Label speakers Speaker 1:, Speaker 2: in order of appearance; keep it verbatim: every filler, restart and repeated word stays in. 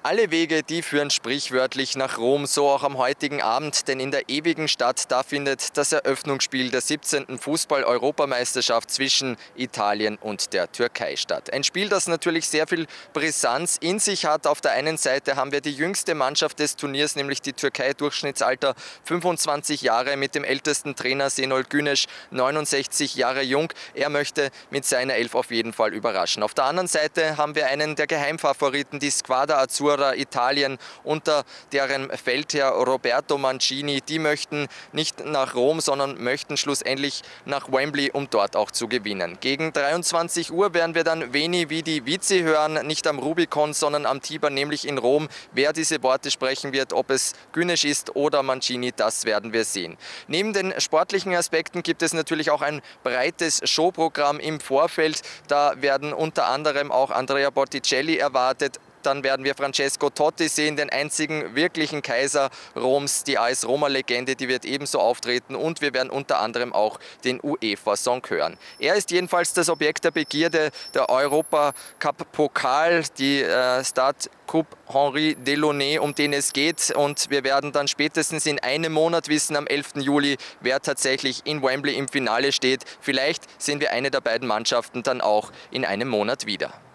Speaker 1: Alle Wege, die führen sprichwörtlich nach Rom, so auch am heutigen Abend, denn in der ewigen Stadt, da findet das Eröffnungsspiel der siebzehnten Fußball-Europameisterschaft zwischen Italien und der Türkei statt. Ein Spiel, das natürlich sehr viel Brisanz in sich hat. Auf der einen Seite haben wir die jüngste Mannschaft des Turniers, nämlich die Türkei, Durchschnittsalter fünfundzwanzig Jahre, mit dem ältesten Trainer Şenol Güneş, neunundsechzig Jahre jung. Er möchte mit seiner Elf auf jeden Fall überraschen. Auf der anderen Seite haben wir einen der Geheimfavoriten, die Squadra Azzurra Italien unter deren Feldherr Roberto Mancini. Die möchten nicht nach Rom, sondern möchten schlussendlich nach Wembley, um dort auch zu gewinnen. Gegen dreiundzwanzig Uhr werden wir dann Veni Vidi Vici hören, nicht am Rubicon, sondern am Tiber, nämlich in Rom. Wer diese Worte sprechen wird, ob es Güneş ist oder Mancini, das werden wir sehen. Neben den sportlichen Aspekten gibt es natürlich auch ein breites Showprogramm im Vorfeld. Da werden unter anderem auch Andrea Botticelli erwartet. Dann werden wir Francesco Totti sehen, den einzigen wirklichen Kaiser Roms. Die A S Roma-Legende, die wird ebenso auftreten, und wir werden unter anderem auch den UEFA-Song hören. Er ist jedenfalls das Objekt der Begierde, der Europacup-Pokal, die äh, Stade Coupe Henri Delaunay, um den es geht. Und wir werden dann spätestens in einem Monat wissen, am elften Juli, wer tatsächlich in Wembley im Finale steht. Vielleicht sehen wir eine der beiden Mannschaften dann auch in einem Monat wieder.